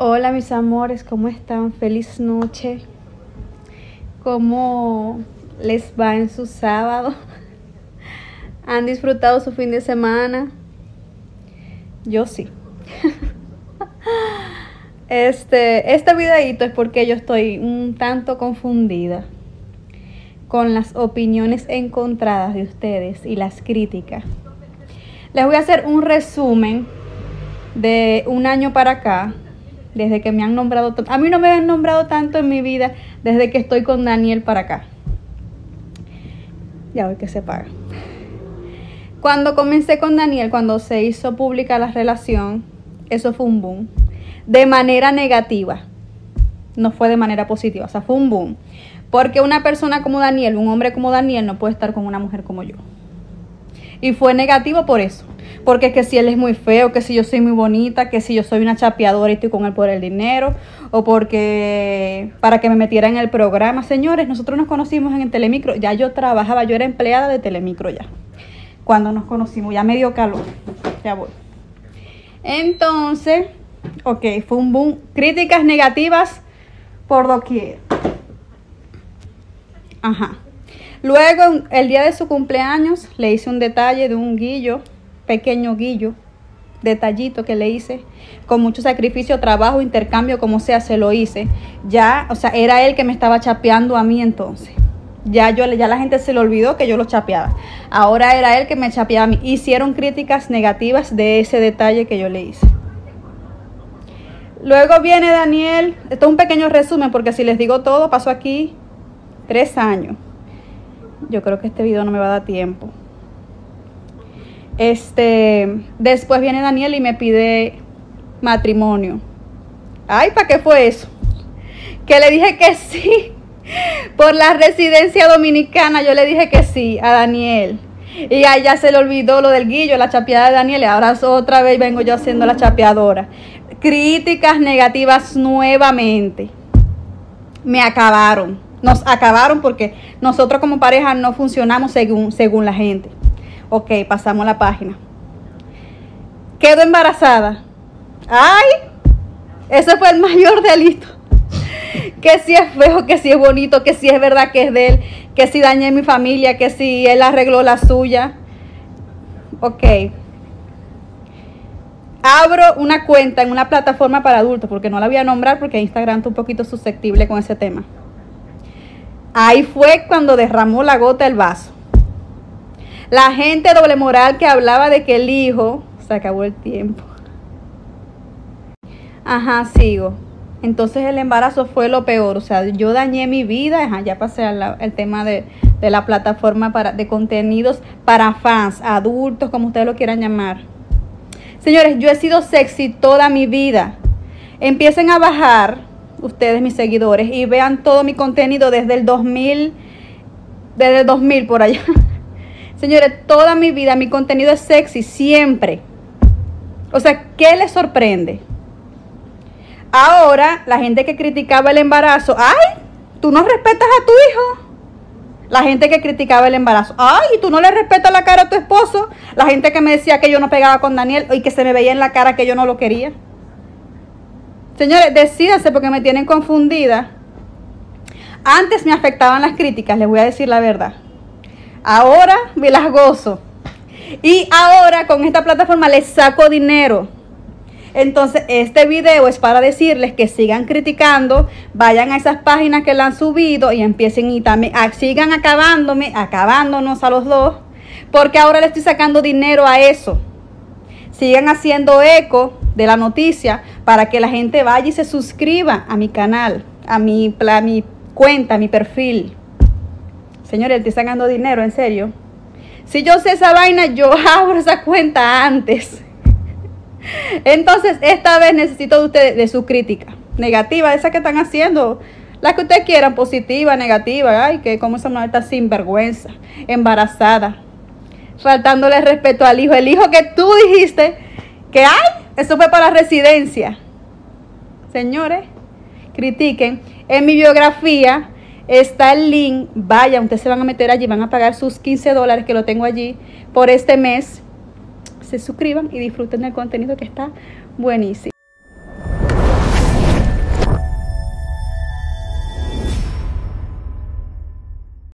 Hola mis amores, ¿cómo están? Feliz noche. ¿Cómo les va en su sábado? ¿Han disfrutado su fin de semana? Yo sí. Este videito es porque yo estoy un tanto confundida con las opiniones encontradas de ustedes y las críticas. Les voy a hacer un resumen de un año para acá, desde que me han nombrado. A mí no me han nombrado tanto en mi vida desde que estoy con Daniel para acá. Ya voy que se paga. Cuando comencé con Daniel, cuando se hizo pública la relación, eso fue un boom. De manera negativa. No fue de manera positiva, o sea, fue un boom. Porque una persona como Daniel, un hombre como Daniel, no puede estar con una mujer como yo. Y fue negativo por eso. Porque es que si él es muy feo, que si yo soy muy bonita, que si yo soy una chapeadora y estoy con él por el dinero, o porque para que me metiera en el programa. Señores, nosotros nos conocimos en el Telemicro, ya yo trabajaba, yo era empleada de Telemicro ya. Cuando nos conocimos, ya me dio calor, ya voy. Entonces, ok, fue un boom, críticas negativas por doquier. Ajá. Luego, el día de su cumpleaños, le hice un detalle de un guillo, pequeño guillo, detallito que le hice, con mucho sacrificio, trabajo, intercambio, como sea, se lo hice. Ya, o sea, era él que me estaba chapeando a mí entonces. Ya la gente se le olvidó que yo lo chapeaba. Ahora era él que me chapeaba a mí. Hicieron críticas negativas de ese detalle que yo le hice. Luego viene Daniel. Esto es un pequeño resumen porque si les digo todo, pasó aquí 3 años. Yo creo que este video no me va a dar tiempo. Después viene Daniel y me pide matrimonio. Ay, ¿para qué fue eso? Que le dije que sí. Por la residencia dominicana yo le dije que sí a Daniel. Y a ella se le olvidó lo del guillo, la chapeada de Daniel. Y ahora otra vez vengo yo haciendo la chapeadora. Críticas negativas nuevamente. Me acabaron. Nos acabaron porque nosotros como pareja no funcionamos según la gente. Ok, pasamos la página. Quedo embarazada. ¡Ay! Ese fue el mayor delito. Que si es feo, que si es bonito, que si es verdad que es de él, que si dañé mi familia, que si él arregló la suya. Ok. Abro una cuenta en una plataforma para adultos, porque no la voy a nombrar porque Instagram está un poquito susceptible con ese tema. Ahí fue cuando derramó la gota del vaso. La gente doble moral que hablaba de que el hijo... Se acabó el tiempo. Ajá, sigo. Entonces el embarazo fue lo peor. O sea, yo dañé mi vida. Ajá, ya pasé el tema de la plataforma de contenidos para fans, adultos, como ustedes lo quieran llamar. Señores, yo he sido sexy toda mi vida. Empiecen a bajar, ustedes mis seguidores, y vean todo mi contenido desde el 2000. Desde el 2000 por allá. Señores, toda mi vida mi contenido es sexy, siempre. O sea, ¿qué les sorprende? Ahora, la gente que criticaba el embarazo, ¡ay! ¿Tú no respetas a tu hijo? La gente que criticaba el embarazo, ¡ay! ¿Tú no le respetas la cara a tu esposo? La gente que me decía que yo no pegaba con Daniel y que se me veía en la cara que yo no lo quería. Señores, decídanse porque me tienen confundida. Antes me afectaban las críticas, les voy a decir la verdad. Ahora me las gozo. Y ahora con esta plataforma les saco dinero. Entonces este video es para decirles que sigan criticando. Vayan a esas páginas que la han subido y empiecen y también sigan acabándonos a los dos. Porque ahora le estoy sacando dinero a eso. Sigan haciendo eco de la noticia para que la gente vaya y se suscriba a mi canal, a mi cuenta, a mi perfil. Señores, estoy sacando dinero, en serio. Si yo sé esa vaina, yo abro esa cuenta antes. Entonces, esta vez necesito de ustedes de su crítica negativa, esa que están haciendo, la que ustedes quieran, positiva, negativa. Ay, que como esa mujer está sinvergüenza, embarazada, faltándole respeto al hijo. El hijo que tú dijiste que, ay, eso fue para la residencia. Señores, critiquen. En mi biografía está el link, vayan, ustedes se van a meter allí, van a pagar sus $15 que lo tengo allí por este mes. Se suscriban y disfruten del contenido que está buenísimo.